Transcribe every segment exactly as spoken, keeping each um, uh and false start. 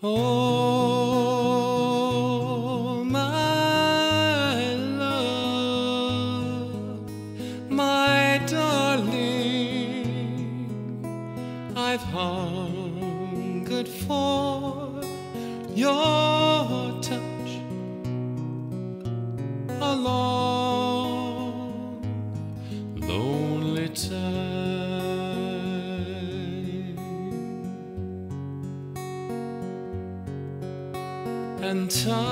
Oh, my love, my darling, I've hungered for your touch a long, lonely time. And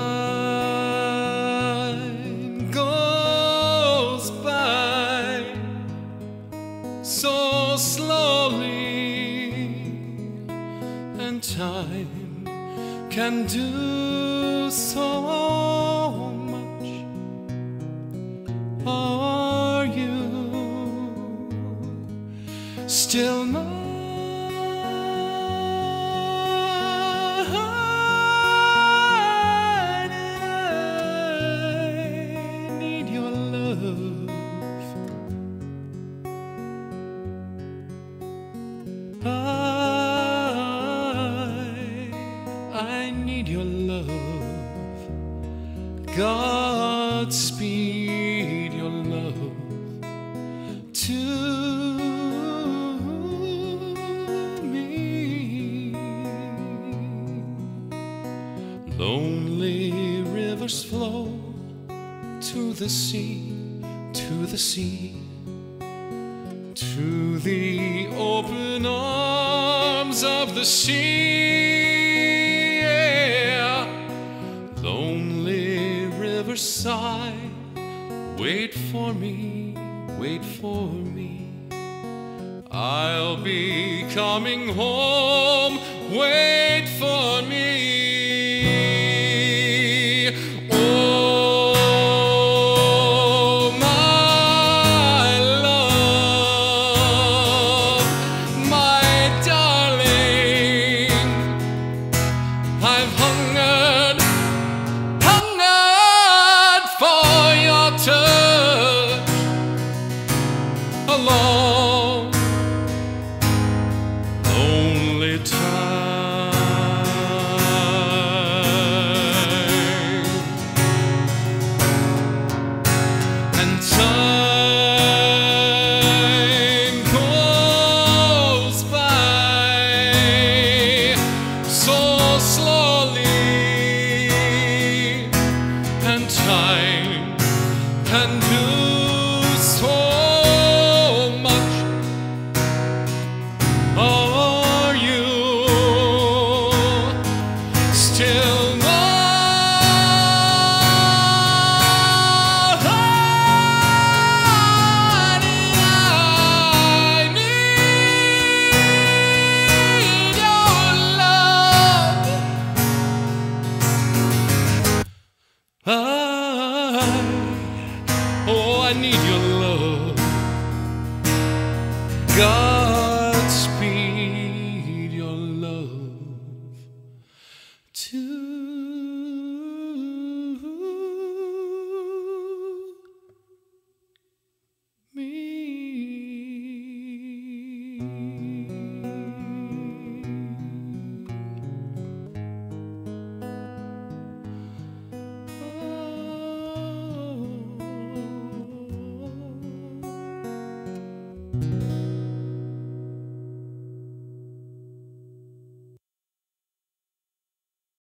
time goes by so slowly, and time can do so much. Are you still mine? I, I need your love. Godspeed your love to me. Lonely rivers flow to the sea, to the sea, to the open arms of the sea. Yeah. Lonely river sigh, wait for me, wait for me. I'll be coming home, wait